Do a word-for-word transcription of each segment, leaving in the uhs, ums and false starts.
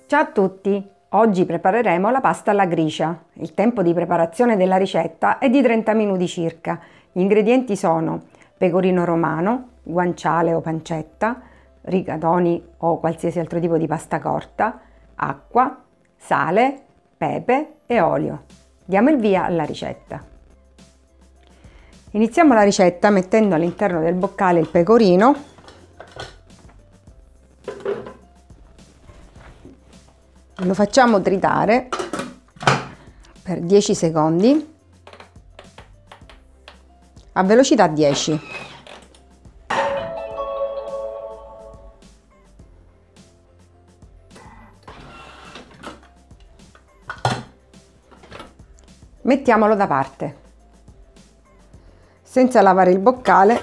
Ciao a tutti! Oggi prepareremo la pasta alla gricia. Il tempo di preparazione della ricetta è di trenta minuti circa. Gli ingredienti sono pecorino romano, guanciale o pancetta, rigatoni o qualsiasi altro tipo di pasta corta, acqua, sale, pepe e olio. Diamo il via alla ricetta. Iniziamo la ricetta mettendo all'interno del boccale il pecorino, lo facciamo tritare per dieci secondi a velocità dieci. Mettiamolo da parte. Senza lavare il boccale,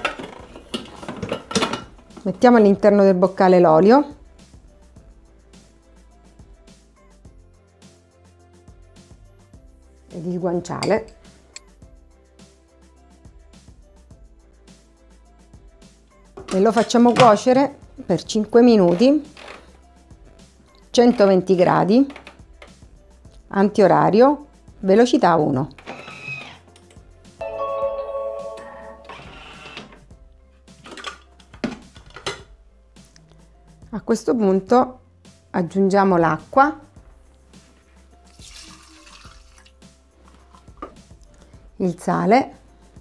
mettiamo all'interno del boccale l'olio ed il guanciale, e lo facciamo cuocere per cinque minuti, centoventi gradi, antiorario, velocità uno. A questo punto aggiungiamo l'acqua, il sale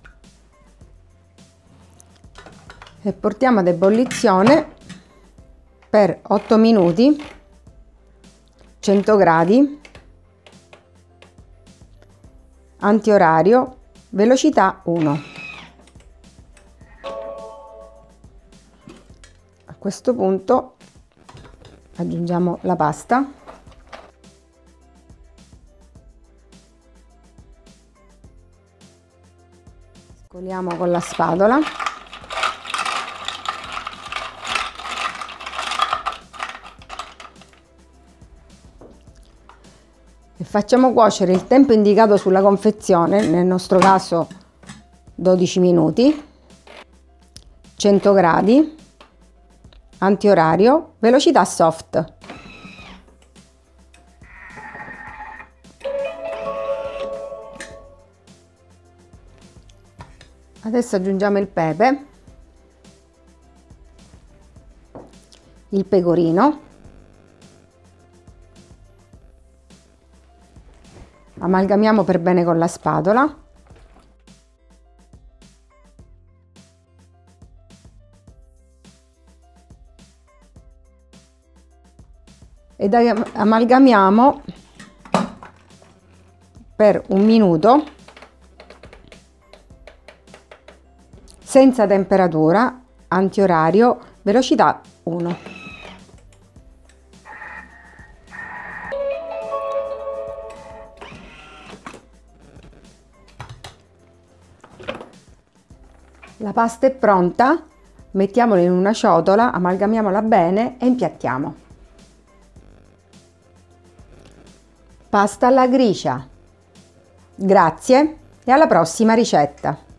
e portiamo ad ebollizione per otto minuti, cento gradi, antiorario, velocità uno. A questo punto aggiungiamo la pasta, scoliamo con la spatola e facciamo cuocere il tempo indicato sulla confezione, nel nostro caso dodici minuti, cento gradi, antiorario, velocità soft. Adesso aggiungiamo il pepe, il pecorino, amalgamiamo per bene con la spatola ed amalgamiamo per un minuto senza temperatura, antiorario, velocità uno. La pasta è pronta, mettiamola in una ciotola, amalgamiamola bene e impiattiamo. Pasta alla gricia. Grazie e alla prossima ricetta!